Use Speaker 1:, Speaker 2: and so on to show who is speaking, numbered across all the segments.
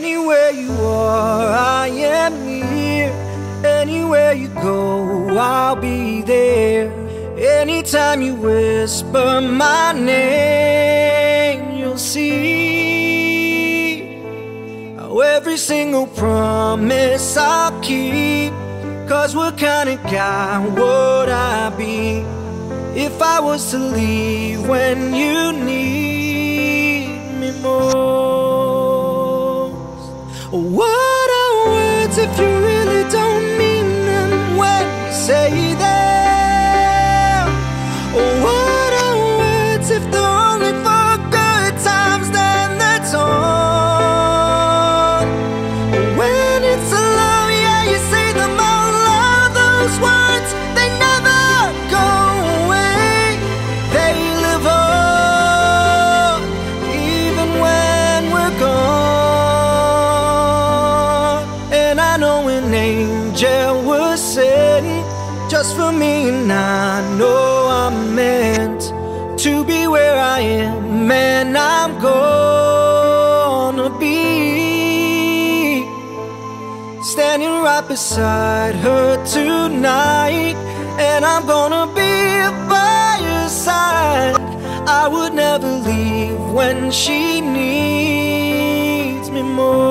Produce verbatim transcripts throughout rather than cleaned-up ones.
Speaker 1: Anywhere you are, I am near. Anywhere you go, I'll be there. Anytime you whisper my name, you'll see how every single promise I'll keep. Cause what kind of guy would I be if I was to leave when you need me most? What are words if you really don't mean them when you say them? What are words if they're only for good times, then that's all? When it's alone, yeah, you say them out loud. Those words, they never go away. They live on, even when we're gone. And I know an angel was sent just for me, and I know I'm meant to be where I am, and I'm gonna be standing right beside her tonight. And I'm gonna be by her side. I would never leave when she needs me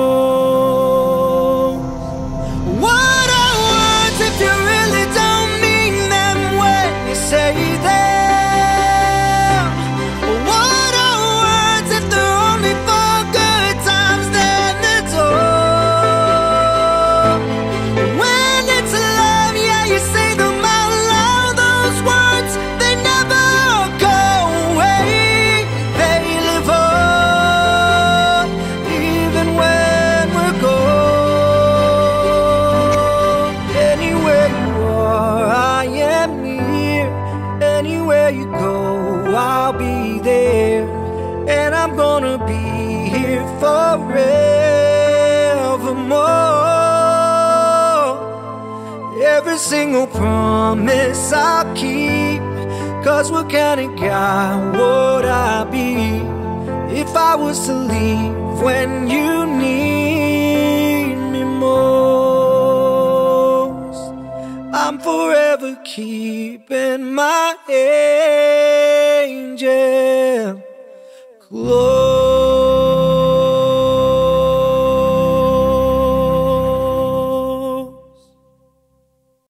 Speaker 1: most. What are words if you really don't mean them when you say them? What are words if they're only for good times, then it's all? When it's love, yeah, you say them out loud. Those words, they never go away. They live on, even when we're gone. Anywhere you are, I am near. Anywhere you go, I'll be there. And I'm gonna be here forevermore. Every single promise I'll keep. Cause what kind of guy would I be if I was to leave when you need me most? I'm forever keeping my angel close.